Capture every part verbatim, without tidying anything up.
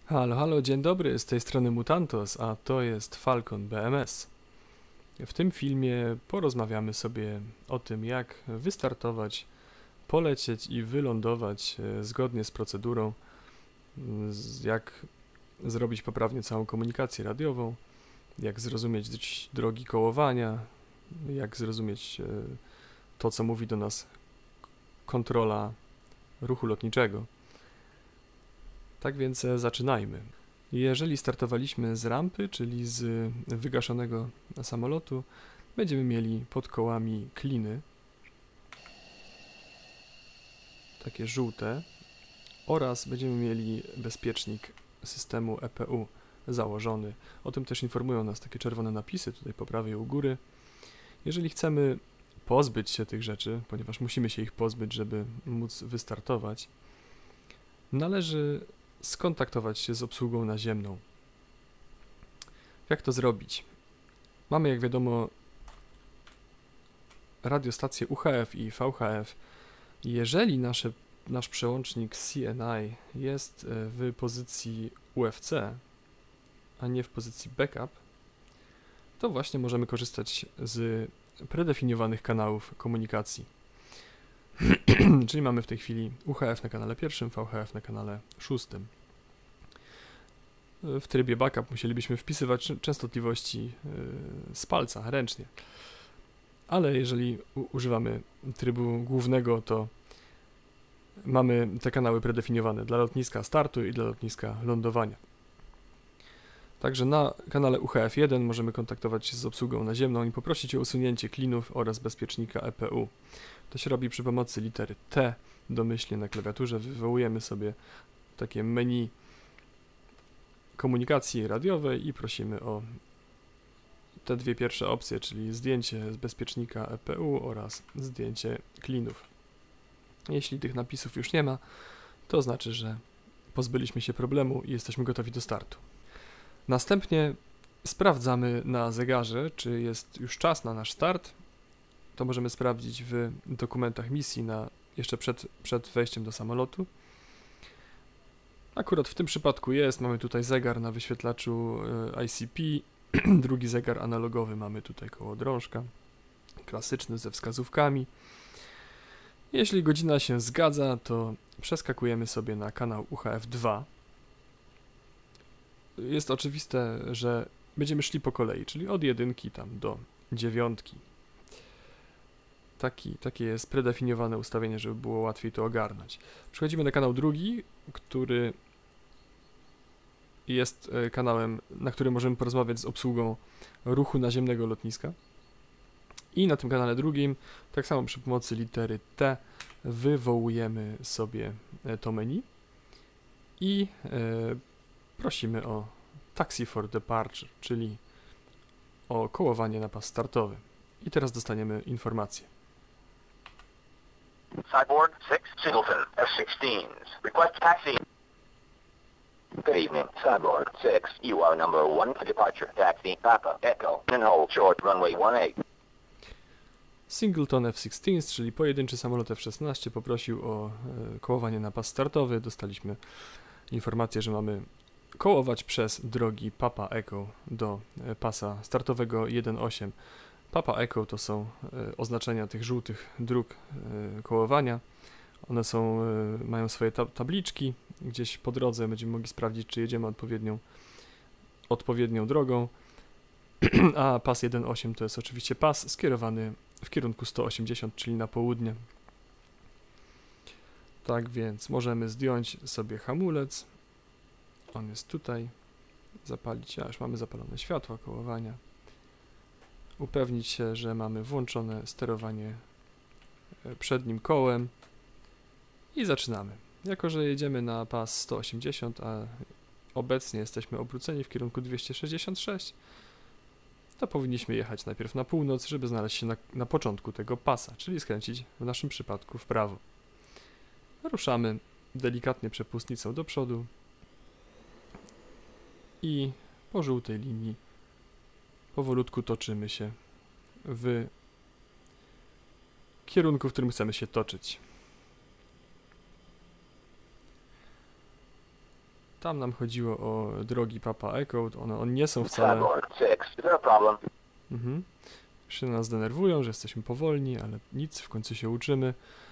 Halo, halo, dzień dobry, z tej strony Mutantos, a to jest Falcon B M S. W tym filmie porozmawiamy sobie o tym, jak wystartować, polecieć i wylądować e, zgodnie z procedurą, z- jak zrobić poprawnie całą komunikację radiową, jak zrozumieć dr- drogi kołowania, jak zrozumieć e, to, co mówi do nas kontrola ruchu lotniczego. Tak więc e, zaczynajmy. Jeżeli startowaliśmy z rampy, czyli z wygaszonego samolotu, będziemy mieli pod kołami kliny, takie żółte, oraz będziemy mieli bezpiecznik systemu E P U założony. O tym też informują nas takie czerwone napisy tutaj po prawej u góry. Jeżeli chcemy pozbyć się tych rzeczy, ponieważ musimy się ich pozbyć, żeby móc wystartować, należy skontaktować się z obsługą naziemną. Jak to zrobić? Mamy, jak wiadomo, radiostacje U H F i V H F. Jeżeli nasze, nasz przełącznik C N I jest w pozycji U F C, a nie w pozycji backup, to właśnie możemy korzystać z predefiniowanych kanałów komunikacji. Czyli mamy w tej chwili U H F na kanale pierwszym, V H F na kanale szóstym. W trybie backup musielibyśmy wpisywać częstotliwości z palca, ręcznie. Ale jeżeli używamy trybu głównego, to mamy te kanały predefiniowane dla lotniska startu i dla lotniska lądowania. Także na kanale U H F jeden możemy kontaktować się z obsługą naziemną i poprosić o usunięcie klinów oraz bezpiecznika E P U. To się robi przy pomocy litery T domyślnie na klawiaturze. Wywołujemy sobie takie menu komunikacji radiowej i prosimy o te dwie pierwsze opcje, czyli zdjęcie z bezpiecznika E P U oraz zdjęcie klinów. Jeśli tych napisów już nie ma, to znaczy, że pozbyliśmy się problemu i jesteśmy gotowi do startu. Następnie sprawdzamy na zegarze, czy jest już czas na nasz start. To możemy sprawdzić w dokumentach misji na, jeszcze przed, przed wejściem do samolotu. Akurat w tym przypadku jest, mamy tutaj zegar na wyświetlaczu I C P, drugi zegar analogowy mamy tutaj koło drążka, klasyczny ze wskazówkami. Jeśli godzina się zgadza, to przeskakujemy sobie na kanał U H F dwa. Jest oczywiste, że będziemy szli po kolei, czyli od jedynki tam do dziewiątki. Taki, takie jest predefiniowane ustawienie, żeby było łatwiej to ogarnąć. Przechodzimy na kanał drugi, który jest kanałem, na którym możemy porozmawiać z obsługą ruchu naziemnego lotniska. I na tym kanale drugim, tak samo przy pomocy litery T, wywołujemy sobie to menu i e, prosimy o Taxi for Departure, czyli o kołowanie na pas startowy. I teraz dostaniemy informację. Cyborg six, Singleton, F sixteens. Request taxi. Good evening, Cyborg six. You are number one for departure. Taxi, Papa, Echo, and hold short runway one eight. Singleton F szesnaście, czyli pojedynczy samolot F szesnaście, poprosił o e, kołowanie na pas startowy. Dostaliśmy informację, że mamy kołować przez drogi Papa Echo do e, pasa startowego jeden osiem. Papa Echo to są e, oznaczenia tych żółtych dróg e, kołowania. One są, e, mają swoje tab tabliczki. Gdzieś po drodze będziemy mogli sprawdzić, czy jedziemy odpowiednią, odpowiednią drogą. A pas jeden osiem to jest oczywiście pas skierowany w kierunku sto osiemdziesiąt, czyli na południe. Tak więc możemy zdjąć sobie hamulec. On jest tutaj. Zapalić, a już mamy zapalone światła kołowania. Upewnić się, że mamy włączone sterowanie przednim kołem i zaczynamy. Jako że jedziemy na pas sto osiemdziesiąt, a obecnie jesteśmy obróceni w kierunku dwieście sześćdziesiąt sześć, to powinniśmy jechać najpierw na północ, żeby znaleźć się na, na początku tego pasa, czyli skręcić w naszym przypadku w prawo. Ruszamy delikatnie przepustnicą do przodu i po żółtej linii powolutku toczymy się w kierunku, w którym chcemy się toczyć. Tam nam chodziło o drogi Papa Echo, one, one nie są wcale... Cyborg six, is there a problem? Mhm. Się nas denerwują, że jesteśmy powolni, ale nic, w końcu się uczymy.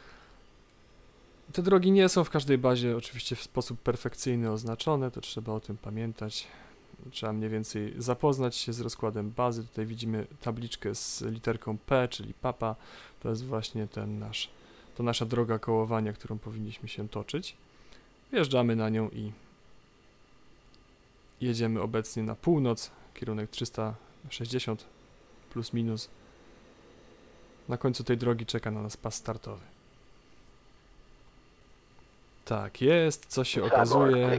Te drogi nie są w każdej bazie oczywiście w sposób perfekcyjny oznaczone, to trzeba o tym pamiętać. Trzeba mniej więcej zapoznać się z rozkładem bazy. Tutaj widzimy tabliczkę z literką P, czyli Papa. To jest właśnie ten nasz, to nasza droga kołowania, którą powinniśmy się toczyć. Wjeżdżamy na nią i jedziemy obecnie na północ, kierunek trzysta sześćdziesiąt plus minus. Na końcu tej drogi czeka na nas pas startowy. Tak jest, co się okazuje.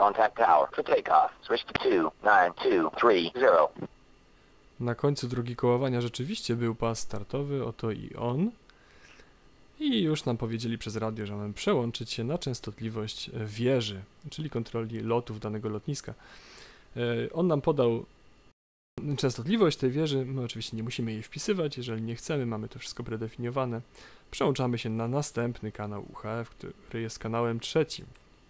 Na końcu drogi kołowania rzeczywiście był pas startowy, oto i on. I już nam powiedzieli przez radio, że mamy przełączyć się na częstotliwość wieży, czyli kontroli lotów danego lotniska. On nam podał częstotliwość tej wieży, my oczywiście nie musimy jej wpisywać, jeżeli nie chcemy, mamy to wszystko predefiniowane. Przełączamy się na następny kanał U H F, który jest kanałem trzecim.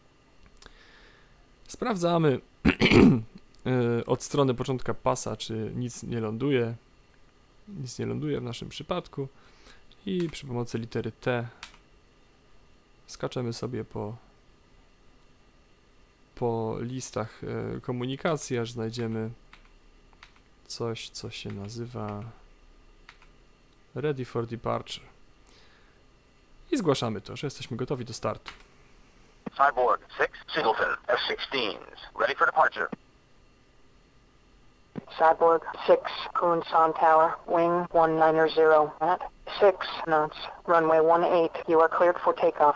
Sprawdzamy od strony początka pasa, czy nic nie ląduje. Nic nie ląduje w naszym przypadku. I przy pomocy litery T skaczemy sobie po, po listach komunikacji, aż znajdziemy coś, co się nazywa Ready for Departure. I zgłaszamy to, że jesteśmy gotowi do startu. Cyborg six, Singleton, F sixteens, ready for departure. Cyborg six, Kunsan Tower, wing one nine zero, at six knots, runway one eight, you are cleared for takeoff.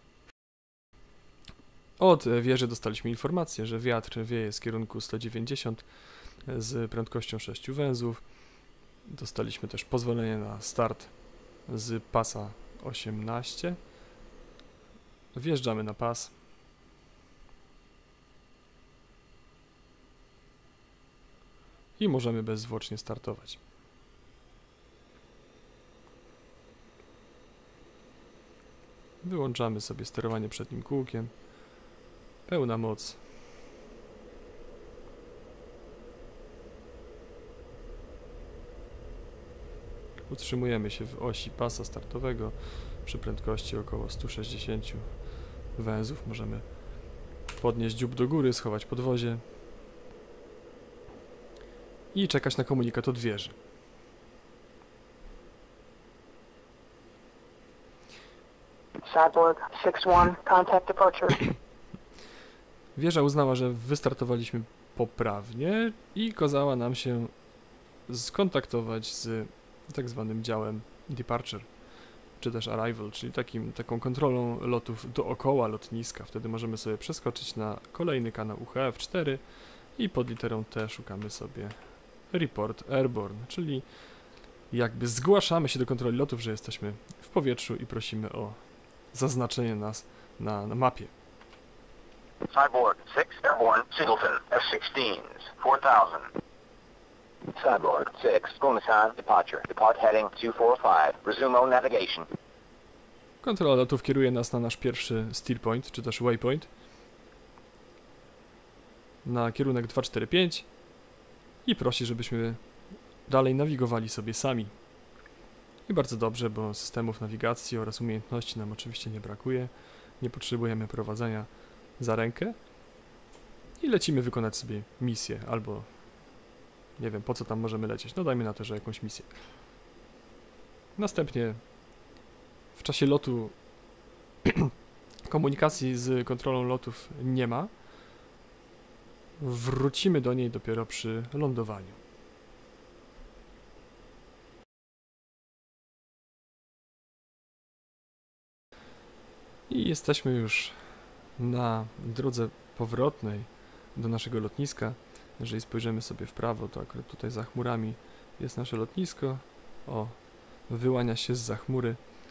Od wieży dostaliśmy informację, że wiatr wieje z kierunku sto dziewięćdziesiąt z prędkością sześciu węzłów. Dostaliśmy też pozwolenie na start z pasa osiemnaście. Wjeżdżamy na pas. I możemy bezzwłocznie startować. Wyłączamy sobie sterowanie przednim kółkiem. Pełna moc. Utrzymujemy się w osi pasa startowego przy prędkości około stu sześćdziesięciu węzłów. Możemy podnieść dziób do góry, schować podwozie i czekać na komunikat od wieży. Cyborg six one, contact departure. Wieża uznała, że wystartowaliśmy poprawnie i kazała nam się skontaktować z tak zwanym działem Departure, czy też Arrival, czyli takim, taką kontrolą lotów dookoła lotniska. Wtedy możemy sobie przeskoczyć na kolejny kanał U H F cztery i pod literą T szukamy sobie Report Airborne, czyli jakby zgłaszamy się do kontroli lotów, że jesteśmy w powietrzu i prosimy o zaznaczenie nas na, na mapie. Cyborg six, Airborne, Singleton, F sixteens, four thousand. Cyborg six, Kunsan, departure, depart heading two four five, resume all navigation. Kontrola lotów kieruje nas na nasz pierwszy steer point, czy też waypoint, na kierunek dwa cztery pięć i prosi, żebyśmy dalej nawigowali sobie sami. I bardzo dobrze, bo systemów nawigacji oraz umiejętności nam oczywiście nie brakuje. Nie potrzebujemy prowadzenia za rękę i lecimy wykonać sobie misję, albo nie wiem, po co tam możemy lecieć. No dajmy na to, że jakąś misję. Następnie w czasie lotu komunikacji z kontrolą lotów nie ma. Wrócimy do niej dopiero przy lądowaniu. I jesteśmy już na drodze powrotnej do naszego lotniska. Jeżeli spojrzymy sobie w prawo, to akurat tutaj za chmurami jest nasze lotnisko. O, wyłania się zza chmury.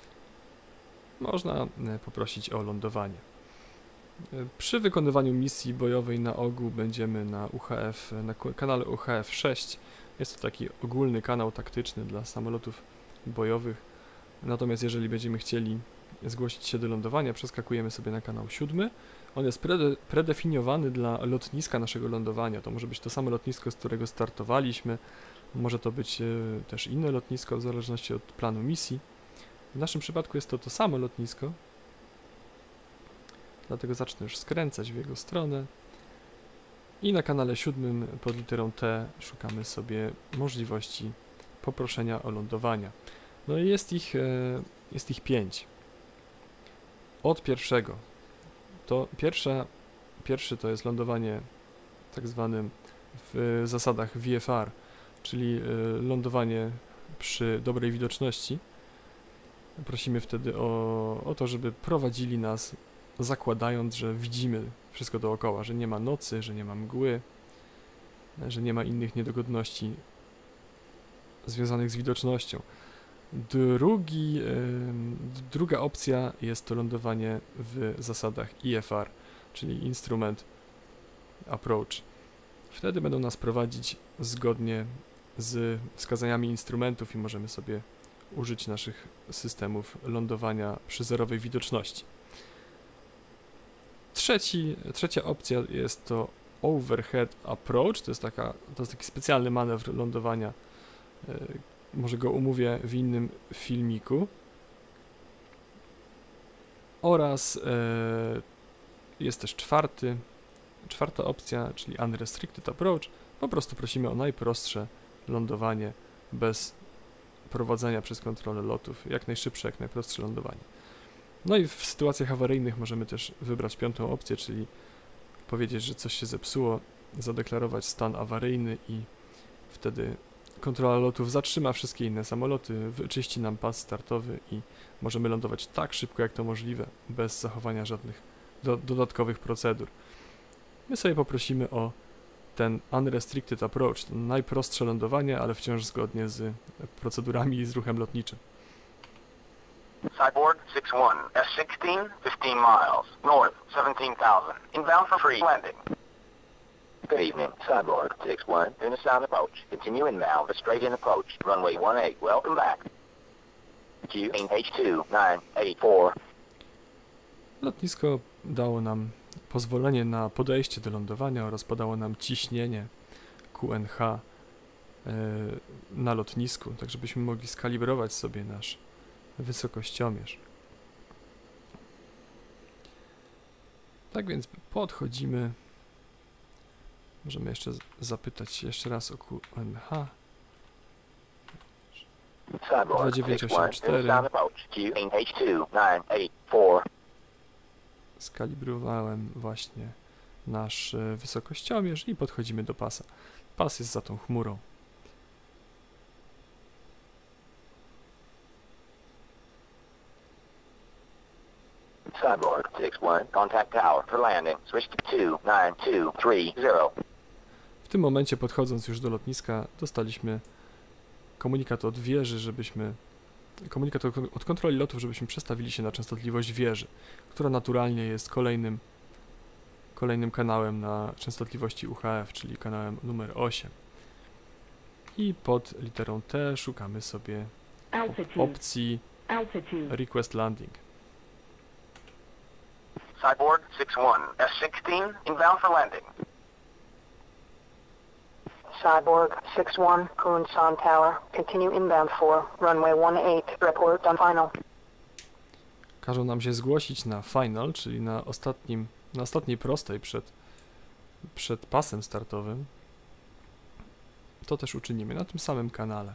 Można poprosić o lądowanie. Przy wykonywaniu misji bojowej na ogół będziemy na U H F, na kanale U H F sześć. Jest to taki ogólny kanał taktyczny dla samolotów bojowych. Natomiast jeżeli będziemy chcieli zgłosić się do lądowania, przeskakujemy sobie na kanał siódmy On jest prede, predefiniowany dla lotniska naszego lądowania. To może być to samo lotnisko, z którego startowaliśmy. Może to być e, też inne lotnisko, w zależności od planu misji. W naszym przypadku jest to to samo lotnisko. Dlatego zacznę już skręcać w jego stronę. I na kanale siódmym pod literą T szukamy sobie możliwości poproszenia o lądowania. No i jest ich, e, jest ich pięć. Od pierwszego. To pierwsza, pierwszy to jest lądowanie tak zwanym w zasadach V F R, czyli e, lądowanie przy dobrej widoczności. Prosimy wtedy o, o to, żeby prowadzili nas, zakładając, że widzimy wszystko dookoła, że nie ma nocy, że nie ma mgły, że nie ma innych niedogodności związanych z widocznością. Drugi, yy, druga opcja jest to lądowanie w zasadach I F R, czyli Instrument Approach. Wtedy będą nas prowadzić zgodnie z wskazaniami instrumentów i możemy sobie użyć naszych systemów lądowania przy zerowej widoczności. Trzeci, trzecia opcja jest to Overhead Approach, to jest, taka, to jest taki specjalny manewr lądowania, yy, może go umówię w innym filmiku. Oraz yy, jest też czwarty, czwarta opcja, czyli Unrestricted Approach. Po prostu prosimy o najprostsze lądowanie bez prowadzenia przez kontrolę lotów, jak najszybsze, jak najprostsze lądowanie. No i w sytuacjach awaryjnych możemy też wybrać piątą opcję, czyli powiedzieć, że coś się zepsuło, zadeklarować stan awaryjny i wtedy kontrola lotów zatrzyma wszystkie inne samoloty, wyczyści nam pas startowy i możemy lądować tak szybko, jak to możliwe, bez zachowania żadnych do, dodatkowych procedur. My sobie poprosimy o ten Unrestricted Approach, to najprostsze lądowanie, ale wciąż zgodnie z procedurami i z ruchem lotniczym. Cyborg six one, S sixteen, fifteen miles, north, seventeen thousand, inbound for free landing. Good evening, Cyborg six one, in a sound approach. Continue inbound, a straight in approach, runway one eight, welcome back. Q H two nine eight four. Lotnisko dało nam pozwolenie na podejście do lądowania oraz podało nam ciśnienie Q N H yy, na lotnisku, tak żebyśmy mogli skalibrować sobie nasz wysokościomierz. Tak więc podchodzimy. Możemy jeszcze zapytać jeszcze raz o Q N H. dwa dziewięć osiem cztery. Skalibrowałem właśnie nasz wysokościomierz i podchodzimy do pasa. Pas jest za tą chmurą. Cyborg six one, contact tower for landing. Switch to two nine two three zero. W tym momencie, podchodząc już do lotniska, dostaliśmy komunikat od wieży, żebyśmy komunikat od kontroli lotów, żebyśmy przestawili się na częstotliwość wieży, która naturalnie jest kolejnym kolejnym kanałem na częstotliwości U H F, czyli kanałem numer osiem. I pod literą T szukamy sobie opcji Request Landing. Cyborg six one, S sixteen, inbound for landing. Cyborg six one, Kunsan Tower. Continue inbound for runway one eight. Report on final. Każą nam się zgłosić na final, czyli na ostatnim, na ostatniej prostej przed, przed pasem startowym. To też uczynimy na tym samym kanale.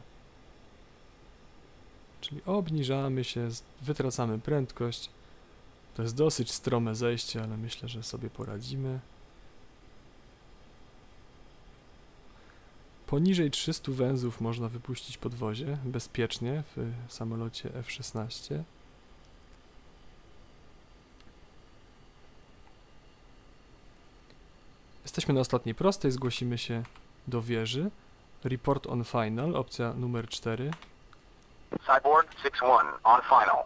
Czyli obniżamy się, wytracamy prędkość. To jest dosyć strome zejście, ale myślę, że sobie poradzimy. Poniżej trzystu węzłów można wypuścić podwozie bezpiecznie w samolocie F szesnaście. Jesteśmy na ostatniej prostej, zgłosimy się do wieży. Report on final, opcja numer cztery. Cyborg six one, on final.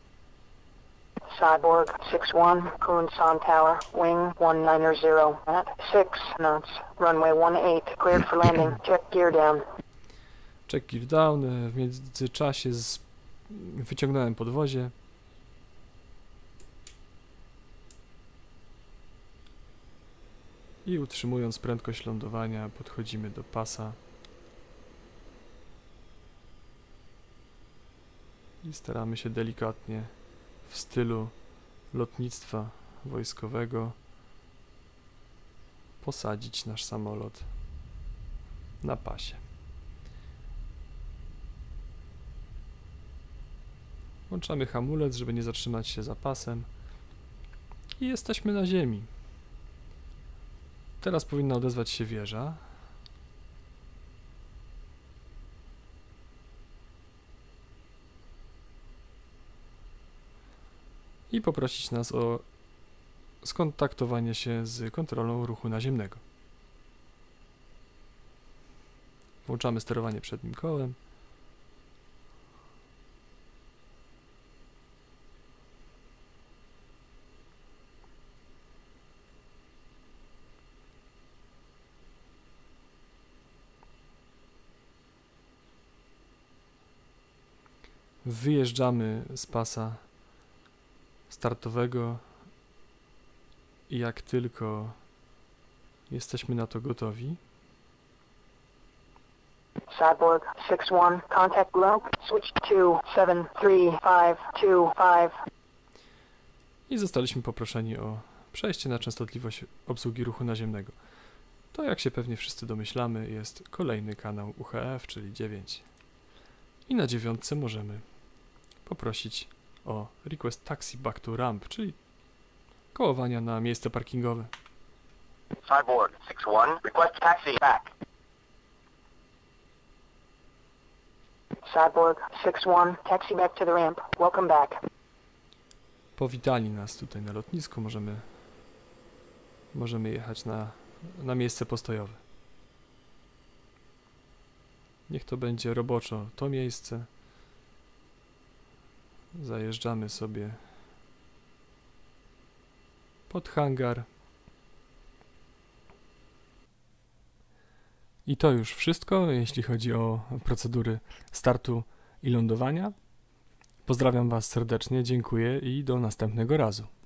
Cyborg six one, Kunsan Tower, wing one nine zero at six knots, runway one eight, cleared for landing, check gear down. Check gear down, w międzyczasie z... wyciągnąłem podwozie. i utrzymując prędkość lądowania podchodzimy do pasa i staramy się delikatnie w stylu lotnictwa wojskowego posadzić nasz samolot na pasie. Włączamy hamulec, żeby nie zatrzymać się za pasem i jesteśmy na ziemi. Teraz powinna odezwać się wieża. I poprosić nas o skontaktowanie się z kontrolą ruchu naziemnego. Włączamy sterowanie przednim kołem. Wyjeżdżamy z pasa startowego i jak tylko jesteśmy na to gotowi, Cyborg six one, contact globe, switch two seven three five two five. i zostaliśmy poproszeni o przejście na częstotliwość obsługi ruchu naziemnego. To, jak się pewnie wszyscy domyślamy, jest kolejny kanał U H F, czyli dziewięć. I na dziewiątce możemy poprosić o request taxi back to ramp, czyli kołowania na miejsce parkingowe. Cyborg six one, request taxi back. Cyborg six one, taxi back to the ramp. Welcome back. Powitali nas tutaj na lotnisku, możemy, możemy jechać na, na miejsce postojowe. Niech to będzie roboczo to miejsce. Zajeżdżamy sobie pod hangar. I to już wszystko, jeśli chodzi o procedury startu i lądowania. Pozdrawiam Was serdecznie, dziękuję i do następnego razu.